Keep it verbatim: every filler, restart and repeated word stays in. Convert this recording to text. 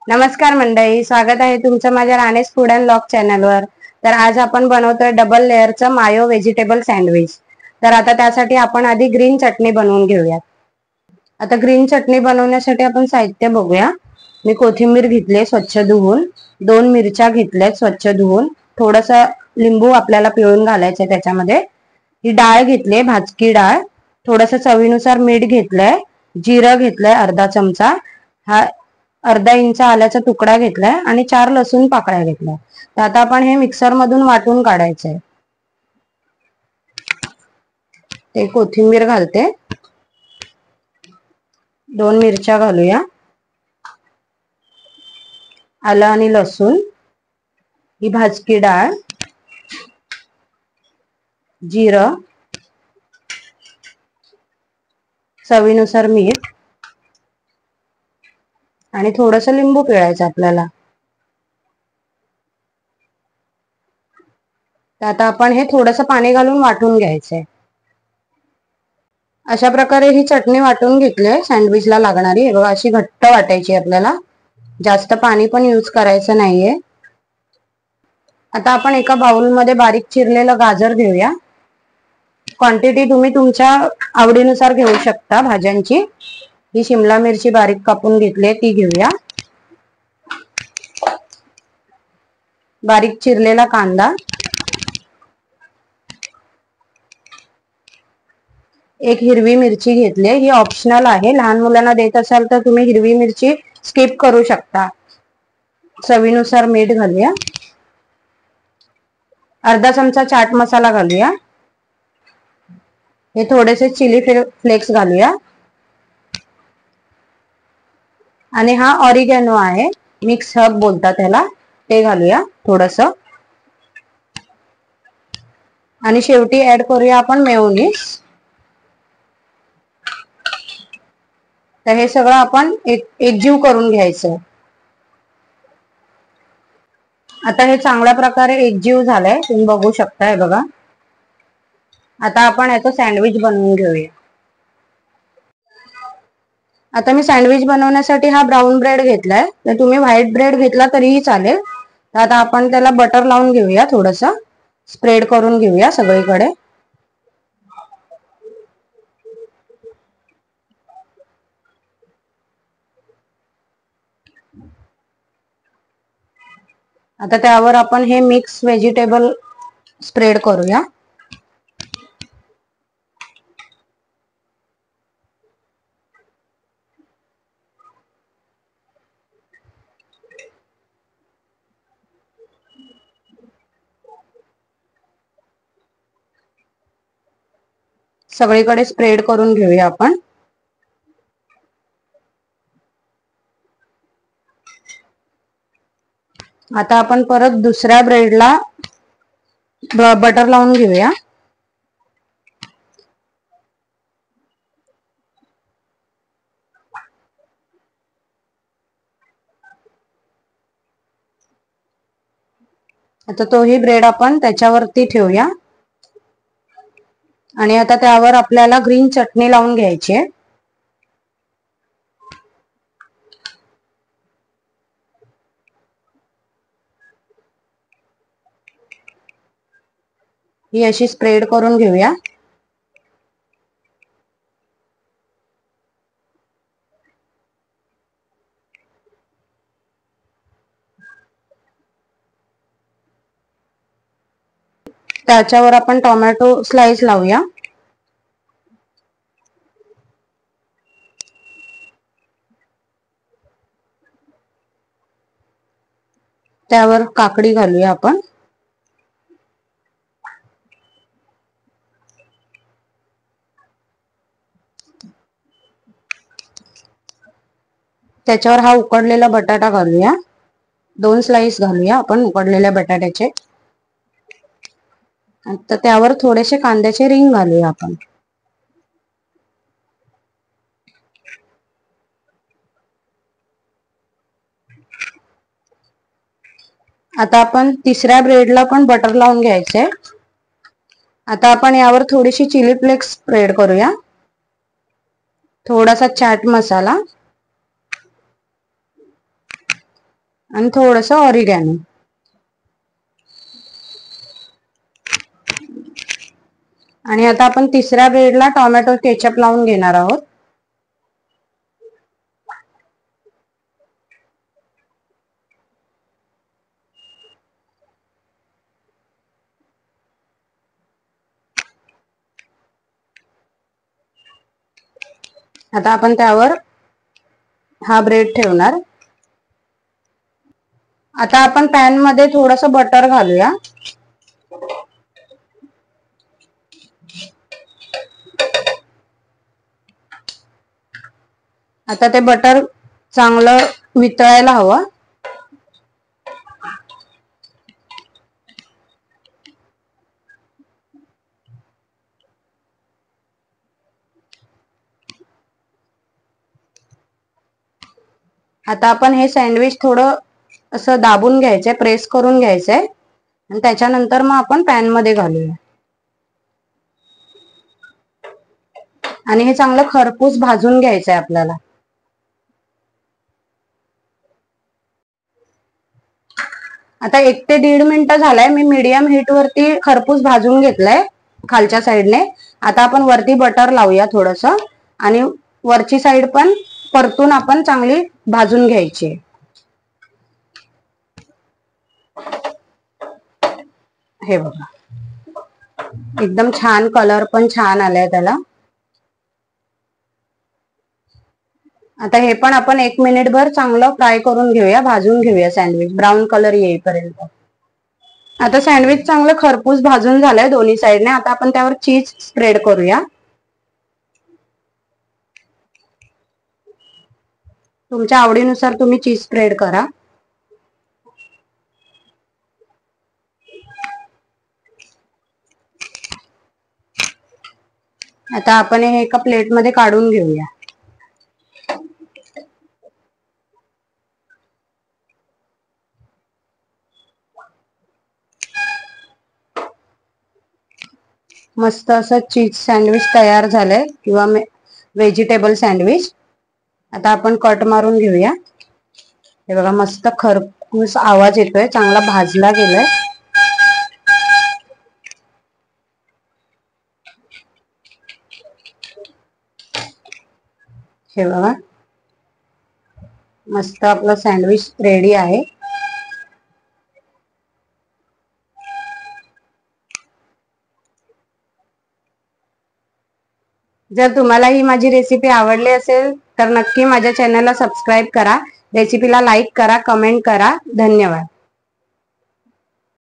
नमस्कार मंडळी, स्वागत आहे तुमचं माझ्या राणेस फूड अँड ब्लॉग चॅनलवर। तर आज आपण बनवतोय डबल लेअरचं मायो व्हेजिटेबल सँडविच। तर आता त्यासाठी आपण आधी ग्रीन चटणी बनवून घेऊयात। आता ग्रीन चटणी बनवण्यासाठी आपण साहित्य बघूया। मी कोथिंबीर घेतली स्वच्छ धुवून, दोन मिरच्या घेतल्यात स्वच्छ धुवून, थोडंसं लिंबू आपल्याला पिळून घालायचं त्याच्यामध्ये। ही डाळ घेतली भाजकी डाळ, थोडंसं चवीनुसार मीठ घेतलंय, जिरं घेतलंय अर्धा चमचा, हा अर्धा इंच आल्याचा तुकडा घेतलाय आणि चार लसूण पाकळ्या घेतल्या। तर आता आपण हे मिक्सर मधून वाटून काढायचंय। ते कोथिंबीर घालते, दोन मिरच्या घालूया, आलं आणि लसूण, ही भाजकी डाळ, जिरं, चवीनुसार मीठ आणि थोडंसं लिंबू पिळायचं आपल्याला। तर आता आपण हे थोडंसं पाणी घालून वाटून घ्यायचंय। अशा प्रकारे ही चटणी वाटून घेतली आहे सँडविचला लागणारी। हे बघा अशी घट्ट वाटायची आपल्याला, जास्त पाणी पण यूज करायचं नाहीये। आता आपण एका बाउल मध्ये बारीक चिरलेलं गाजर घेऊया। क्वांटिटी तुम्ही तुमच्या आवडीनुसार घेऊ शकता भाज्यांची। ही शिमला मिरची बारीक कापून घेतली ती घेऊया, बारीक चिरलेला कांदा, एक हिरवी मिरची घेतली, ही ऑप्शनल आहे, लहान मुलांना देत असाल तर तुम्ही हिरवी मिरची स्किप करू शकता। चवीनुसार मीठ घालूया, अर्धा चमचा चाट मसाला घालूया, हे थोडेसे चिली फ्लेक्स घालूया आणि हा ऑरिगॅनो आहे, मिक्स हर्ब बोलतात त्याला, ते घालूया थोडंसं। आणि शेवटी ऍड करूया आपण मेयोनीज। तर हे सगळं आपण एक एकजीव करून घ्यायचं। आता हे चांगल्या प्रकारे एकजीव झालंय, तुम्ही बघू शकता, हे बघा। आता आपण याचं सँडविच बनवून घेऊया। आता मी सँडविच बनवण्यासाठी हा ब्राऊन ब्रेड घेतलाय, तर तुम्ही व्हाईट ब्रेड घेतला तरीही चालेल। तर आता आपण त्याला बटर लावून घेऊया, थोडंसं स्प्रेड करून घेऊया सगळीकडे। आता त्यावर आपण हे मिक्स व्हेजिटेबल स्प्रेड करूया। सगळीकडे स्प्रेड करून घेऊया आपण। आता आपण परत दुसऱ्या ब्रेडला बटर लावून घेऊया। आता तोही ब्रेड आपण त्याच्यावरती ठेवूया आणि आता त्यावर आपल्याला ग्रीन चटणी लावून घ्यायची आहे। ही अशी स्प्रेड करून घेऊया। त्याच्यावर आपण टोमॅटो स्लाइस लावूया। त्यावर काकडी घालूया आपण। त्याच्यावर हा उकडलेला बटाटा घालूया, दोन स्लाइस घालूया आपण उकडलेल्या बटाट्याचे। आता त्यावर थोडेसे कांद्याचे रिंग घालूया आपण। आता आपण तिसऱ्या ब्रेडला पण बटर लावून घ्यायचंय। आता आपण यावर थोडीशी चिली फ्लेक्स स्प्रेड करूया, थोडासा चाट मसाला, आणि थोडस ऑरिगॅनो. आणि आता आपण तिसऱ्या ब्रेडला टोमॅटो केचप लावून घेणार आहोत. आता आपण त्यावर हा ब्रेड ठेवणार. आता आपण पॅन मध्ये थोडस बटर घालूया. आता ते बटर चांगलं वितळायला हवं. आता आपण हे सँडविच थोडं असं दाबून घ्यायचंय, प्रेस करून घ्यायचंय आणि त्याच्यानंतर मग आपण पॅन मध्ये घालूया. आणि हे चांगलं खरपूस भाजून घ्यायचंय आपल्याला. आता एक ते दीड मिनिट झालाय. मी मीडियम हीट वरती खरपूस भाजून घेतलंय खालच्या साईडने. आता आपण वरती बटर लावूया थोडस आणि वरची साईड पण परतून आपण चांगली भाजून घ्यायची. हे बघा, एकदम छान कलर पण छान आलाय त्याला. आता हे पण आपण एक मिनिट भर चांगलं फ्राय करून घेऊया, भाजून घेऊया सँडविच ब्राऊन कलर येईपर्यंत. आता सँडविच चांगलं खरपूस भाजून झालंय दोन्ही साईडने. आता आपण त्यावर चीज स्प्रेड करूया. तुमच्या आवडीनुसार तुम्ही चीज स्प्रेड करा. आता आपण हे एका प्लेट मध्ये काढून घेऊया. मस्त असं चीज सँडविच तयार झालंय किंवा व्हेजिटेबल सँडविच. आता आपण कट मारून घेऊया. हे बघा, मस्त खरपूस आवाज येतोय, चांगला भाजला गेलाय. हे बघा, मस्त आपलं सँडविच रेडी आहे. जर तुम्हाला ही माझी रेसिपी आवडली असेल तर नक्की माझ्या चॅनलला सबस्क्राईब करा. रेसिपीला लाईक करा, कमेंट करा. धन्यवाद.